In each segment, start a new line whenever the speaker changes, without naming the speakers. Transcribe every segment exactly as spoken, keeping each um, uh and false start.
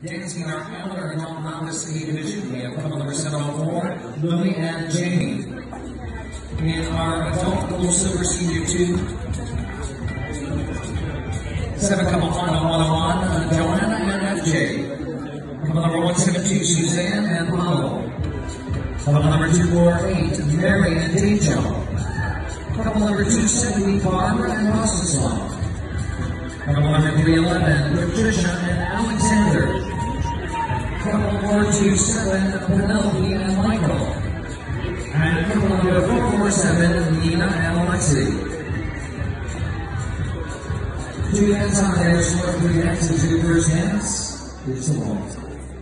Dancing in our amateur and non-novice A division, we have couple number seven oh four, Louie and Janie. In our adult gold silver senior two, seven couple final one oh one, uh, Joanna and F J. Couple number one seventy-two, Suzanne and Paulo. Couple number two forty-eight, Mary and Dejo. Couple number two seventy, Barbara and Rostislav. Couple number three eleven, Patricia and Alexander. Couple four two seven, Penelope and Michael. And couple number four four seven, Nina and Alexi. Two hands on there, short three hands and two first hands. It's a waltz.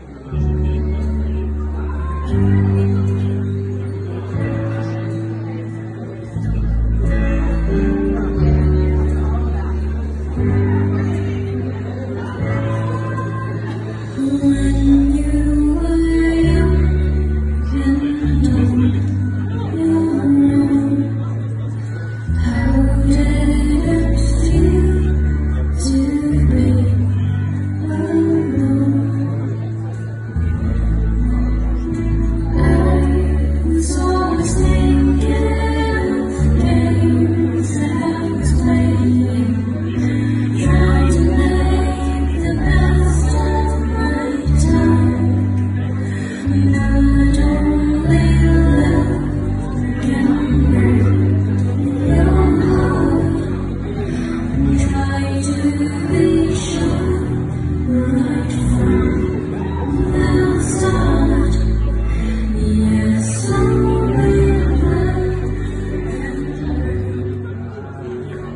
When you were young and old, you know, how did it feel to be alone? I was always thinking of games I was playing, trying to make the best of my time. Not only love can break your heart, try to be sure right from the start. Yes, only love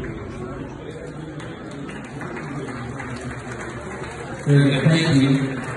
can break.
Very good, thank you.